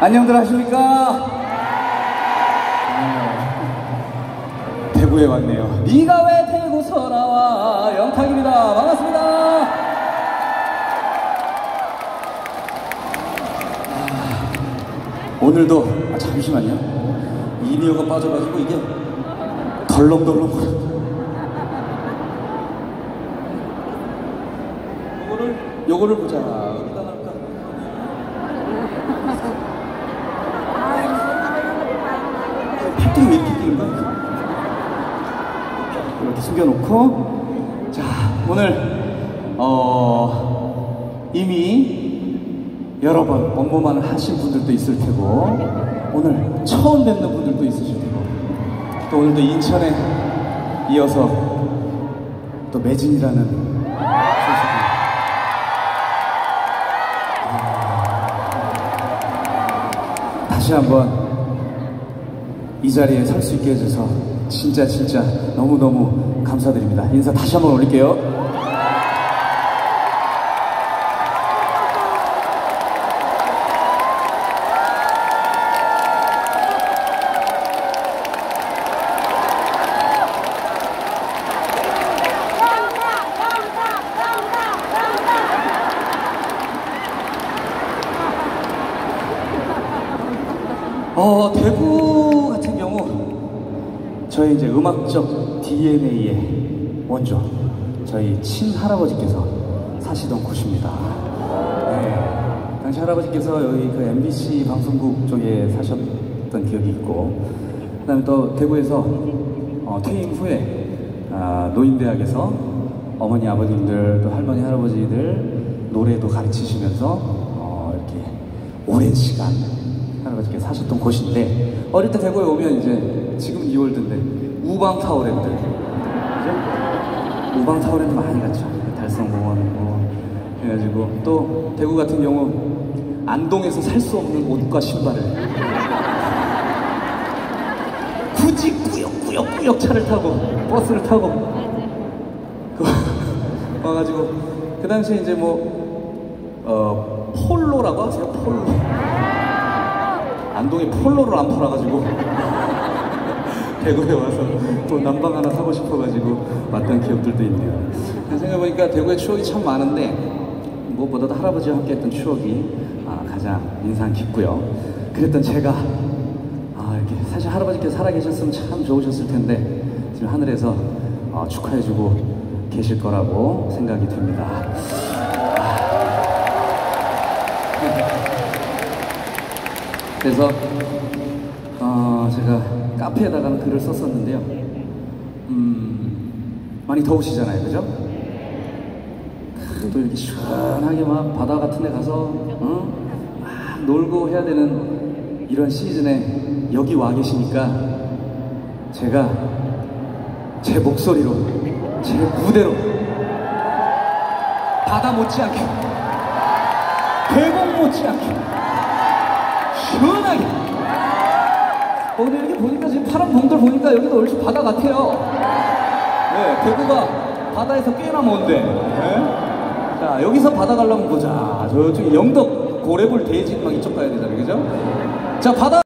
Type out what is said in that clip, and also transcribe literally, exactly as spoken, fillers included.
안녕들 하십니까? 대구에 왔네요. 네가 왜 대구서 나와? 영탁입니다. 반갑습니다. 아, 오늘도 아, 잠시만요. 이니어가 빠져가지고 이게 덜렁덜렁 요거를 요거를 보자. 어디다 놨까? 팔뚝이 이렇게 끼는 거야? 이렇게 숨겨놓고, 자, 오늘 어 이미 여러 번 업무만을 하신 분들도 있을 테고, 오늘 처음 뵙는 분들도 있으실 테고, 또 오늘도 인천에 이어서 또 매진이라는 소식이 다시 한번 이 자리에 설 수 있게 해줘서 진짜 진짜 너무너무 감사드립니다. 인사 다시 한번 올릴게요. 어, 대구 같은 경우 저희 이제 음악적 디엔에이의 원조, 저희 친할아버지께서 사시던 곳입니다. 네, 당시 할아버지께서 여기 그 엠비씨 방송국 쪽에 사셨던 기억이 있고, 그 다음에 또 대구에서 어, 퇴임 후에 아, 노인대학에서 어머니 아버님들 또 할머니 할아버지들 노래도 가르치시면서 어, 이렇게 오랜 시간 할아버지께서 사셨던 곳인데, 어릴 때 대구에 오면 이제 지금은 이월드인데 우방타워랜드, 그죠? 우방타워랜드 많이 갔죠. 달성공원 뭐 해가지고, 또 대구 같은 경우 안동에서 살 수 없는 옷과 신발을 굳이 꾸역꾸역꾸역 차를 타고 버스를 타고 그 와가지고, 그 당시에 이제 뭐 어, 폴로라고 하세요? 폴로. 안동에 폴로를 안 팔아가지고 대구에 와서 또 난방 하나 사고 싶어가지고 왔던 기억들도 있네요. 생각해보니까 대구에 추억이 참 많은데, 무엇보다도 할아버지와 함께 했던 추억이 아, 가장 인상 깊고요. 그랬던 제가 아, 이렇게 사실 할아버지께서 살아계셨으면 참 좋으셨을 텐데 지금 하늘에서 어, 축하해주고 계실 거라고 생각이 듭니다. 그래서 어, 제가 카페에다가 글을 썼었는데요. 음, 많이 더우시잖아요, 그죠? 또 이렇게 시원하게 막 바다 같은 데 가서 어? 막 놀고 해야 되는 이런 시즌에 여기 와 계시니까 제가 제 목소리로, 제 무대로 바다 못지않게, 계곡 못지않게 시원하게, 오늘 이렇게 보니까 지금 파란 봉돌 보니까 여기도 얼추 바다 같아요. 네, 대구가 바다에서 꽤나 먼데. 네? 자, 여기서 바다 가려면 보자. 저쪽 영덕 고래볼 대진 막 이쪽 가야 되잖아요, 그죠? 자, 바다.